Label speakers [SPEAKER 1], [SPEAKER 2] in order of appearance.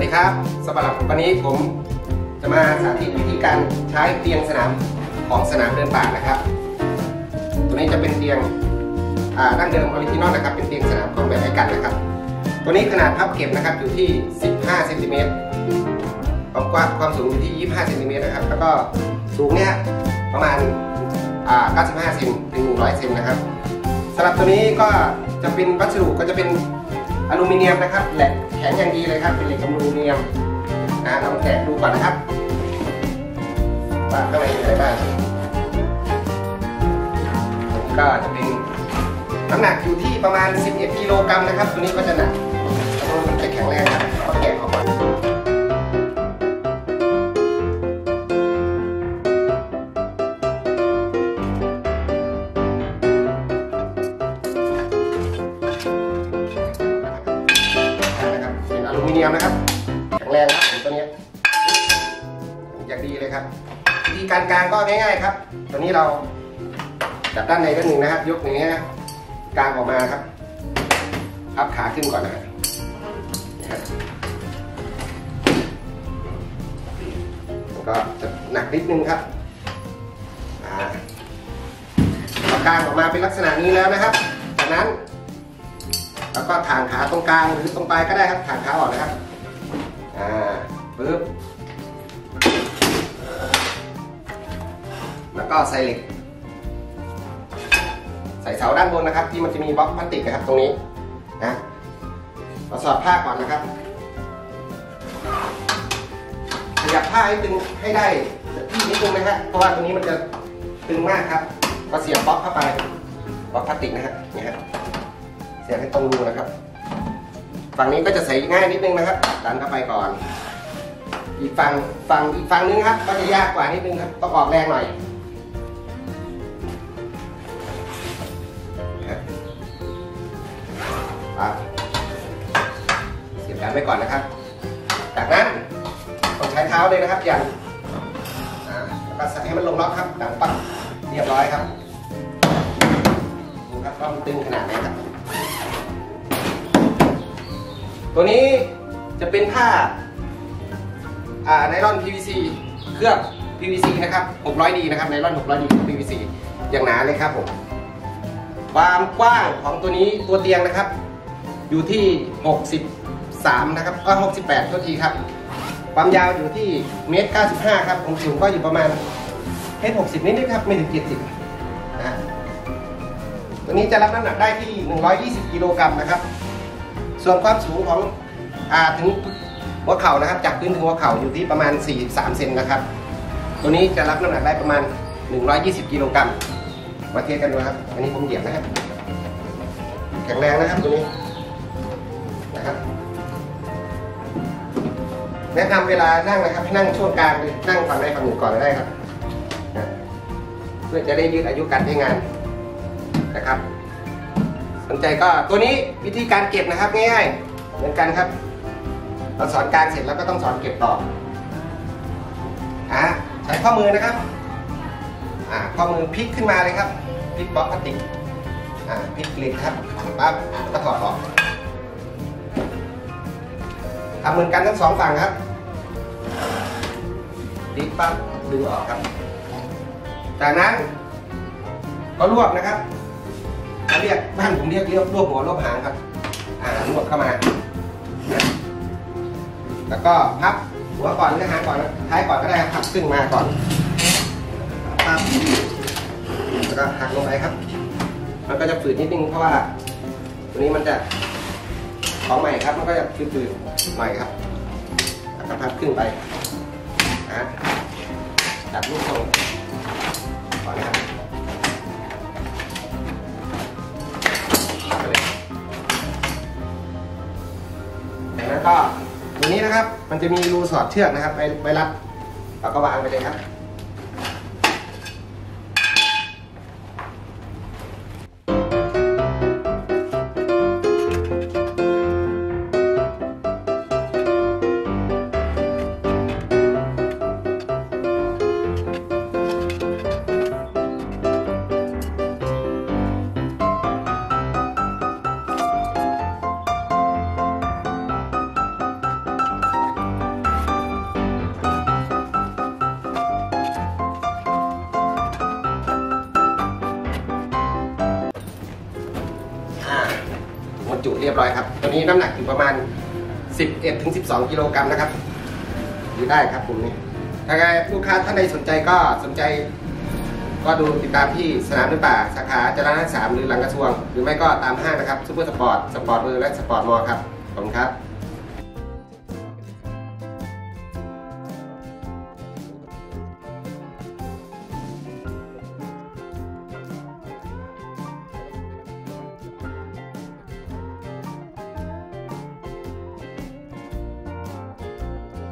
[SPEAKER 1] วัสดีครับสำหรับวันนี้ผมจะมาสาธิตวิธีการใช้เตียงสนามของสนามเดินป่านะครับตัวนี้จะเป็นเตียงดั้งเดิมออริจินอลนะครับเป็นเตียงสนามของแบบไอ้กันนะครับตัวนี้ขนาดพับเก็บนะครับอยู่ที่15เซนติเมตรความกว้างความสูงอยู่ที่25เซนติเมตรนะครับแล้วก็สูงเนี่ยประมาณ95เซนถึง100เซนนะครับสำหรับตัวนี้ก็จะเป็นวัสดุก็จะเป็นอลูมิเนียมนะครับแหลกแข็งอย่างดีเลยครับเป็นเหล็กอลูมิเนียมลองแกะดูก่อนนะครับว่าข้างในมีอะไรบ้างก็จะเป็นน้ำหนักอยู่ที่ประมาณ11กิโลกรัมนะครับตัวนี้ก็จะหนักแล้วมันจะแข็งแรงครับก็แกะออกมาเป็นอลูมิเนียมนะครับแข็งแรงครับตัวนี้อย่างดีเลยครับวิธีการกางก็ง่ายๆครับตัวนี้เราจับด้านในด้านหนึ่งนะครับยกอย่างนี้นะกางออกมาครับพับขาขึ้นก่อนนะครับก็จะหนักนิดนึงครับพอกางออกมาเป็นลักษณะนี้แล้วนะครับจากนั้นแล้วก็ถ่างขาตรงกลางหรือตรงปลายก็ได้ครับถ่างขาออกนะครับปึ๊บแล้วก็ใส่เหล็กใส่เสาด้านบนนะครับที่มันจะมีบล็อกพลาสติกนะครับตรงนี้นะเราสอดผ้าก่อนนะครับขยับผ้าให้ตึงให้ได้ที่นิดนึงนะครับเพราะว่าตรงนี้มันจะตึงมากครับก็เสียบบล็อกเข้าไปบล็อกพลาสติกนะครับนี่ครับเสียบให้ตรงรูนะครับฝั่งนี้ก็จะใส่ง่ายนิดนึงนะครับดันเข้าไปก่อนอีกฝั่งนึงครับก็จะยากกว่านิดนึงครับต้องออกแรงหน่อยเสียบดันไว้ก่อนนะครับจากนั้นต้องใช้เท้าเลยนะครับยันแล้วก็ใส่ให้มันลงล็อกครับดันปั๊บเรียบร้อยครับดูครับว่ามันตึงขนาดไหนครับตัวนี้จะเป็นผ้าไนลอน PVC เคลือบ PVC นะครับ 600D นะครับไนลอน 600D PVC อย่างหนาเลยครับผมความกว้างของตัวนี้ตัวเตียงนะครับอยู่ที่63นะครับก็68โทษทีครับความยาวอยู่ที่1.95 ครับความสูงก็อยู่ประมาณ60นิดๆครับไม่ถึง70นะตัวนี้จะรับน้ำหนักได้ที่120กิโลกรัมนะครับส่วนความสูงของถึงหัวเข่านะครับจากพื้นถึงหัวเข่าอยู่ที่ประมาณ43เซนนะครับตัวนี้จะรับน้ำหนักได้ประมาณ120กิโลกรัมมาเทียบกันดูครับอันนี้ผมเหยียบนะครับแข็งแรงนะครับตัวนี้นะครับแนะนำเวลานั่งนะครับให้นั่งช่วงกลางเลยนั่งฝั่งใดฝั่งหนึ่งก่อนก็ได้ครับเพื่อจะได้ยืดอายุการใช้งานนะครับสนใจก็ตัวนี้วิธีการเก็บนะครับง่ายๆเหมือนกันครับเราสอนกลางเสร็จแล้วก็ต้องสอนเก็บต่อใช้ข้อมือนะครับข้อมือพลิกขึ้นมาเลยครับพลิกบล็อกพลาสติกพลิกเหล็กครับปั๊บก็ถอดออกทำเหมือนกันทั้งสองฝั่งครับพลิกปั๊บดึงออกครับจากนั้นก็รวบนะครับเรียกบ้านผมเรียกรวบหัวรวบหางครับรวบเข้ามาแล้วก็พับหัวก่อนหรือหางก่อนท้ายก่อนก็ได้ครับพับขึ้นมาก่อนปั๊บแล้วก็หักลงไปครับมันก็จะฝืดนิดนึงเพราะว่าตัวนี้มันจะของใหม่ครับมันก็จะฝืดๆหน่อยครับแล้วก็พับขึ้นไปจับลูกทรงก่อนนะครับแล้วก็ตัวนี้นะครับมันจะมีรูสอดเชือกนะครับไปรัดเราก็วางไปเลยครับจุเรียบร้อยครับตัวนี้น้ำหนักอยู่ประมาณ 11-12 กิโลกรัมนะครับอยู่ได้ครับผมนี่ถ้าลูกค้าท่านใดสนใจก็ดูติดตามที่สนามเดินป่าสาขาจรณะ3หรือหลังกระทรวงหรือไม่ก็ตามห้างนะครับซูเปอร์สปอร์ตเวอร์และสปอร์ตมอลล์ครับขอบคุณครับ